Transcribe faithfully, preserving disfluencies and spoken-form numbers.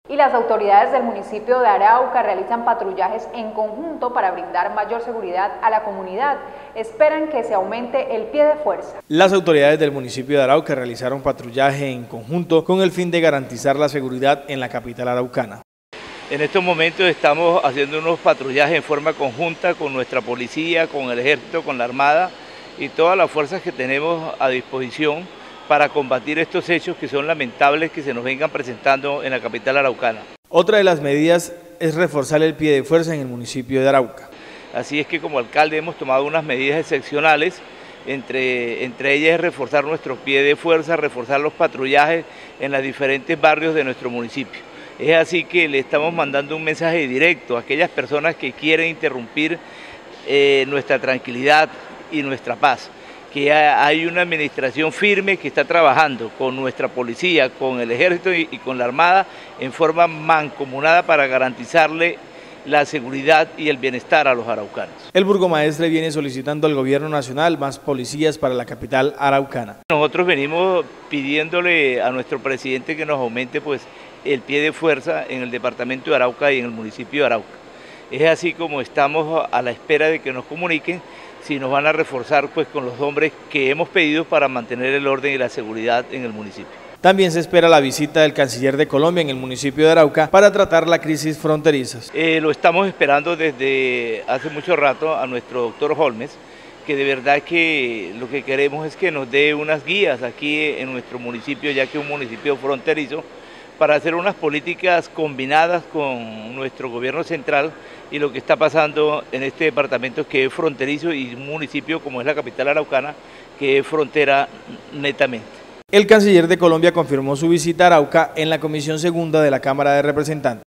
Y las autoridades del municipio de Arauca realizan patrullajes en conjunto para brindar mayor seguridad a la comunidad. Esperan que se aumente el pie de fuerza. Las autoridades del municipio de Arauca realizaron patrullaje en conjunto con el fin de garantizar la seguridad en la capital araucana. En estos momentos estamos haciendo unos patrullajes en forma conjunta con nuestra policía, con el ejército, con la armada y todas las fuerzas que tenemos a disposición para combatir estos hechos que son lamentables que se nos vengan presentando en la capital araucana. Otra de las medidas es reforzar el pie de fuerza en el municipio de Arauca. Así es que como alcalde hemos tomado unas medidas excepcionales, entre, entre ellas es reforzar nuestro pie de fuerza, reforzar los patrullajes en los diferentes barrios de nuestro municipio. Es así que le estamos mandando un mensaje directo a aquellas personas que quieren interrumpir eh, nuestra tranquilidad y nuestra paz, que hay una administración firme que está trabajando con nuestra policía, con el ejército y con la armada en forma mancomunada para garantizarle la seguridad y el bienestar a los araucanos. El burgomaestre viene solicitando al gobierno nacional más policías para la capital araucana. Nosotros venimos pidiéndole a nuestro presidente que nos aumente pues, el pie de fuerza en el departamento de Arauca y en el municipio de Arauca. Es así como estamos a la espera de que nos comuniquen si nos van a reforzar pues, con los hombres que hemos pedido para mantener el orden y la seguridad en el municipio. También se espera la visita del canciller de Colombia en el municipio de Arauca para tratar la crisis fronteriza. Eh, lo estamos esperando desde hace mucho rato a nuestro doctor Holmes, que de verdad que lo que queremos es que nos dé unas guías aquí en nuestro municipio, ya que es un municipio fronterizo, para hacer unas políticas combinadas con nuestro gobierno central y lo que está pasando en este departamento que es fronterizo y un municipio como es la capital araucana, que es frontera netamente. El canciller de Colombia confirmó su visita a Arauca en la Comisión Segunda de la Cámara de Representantes.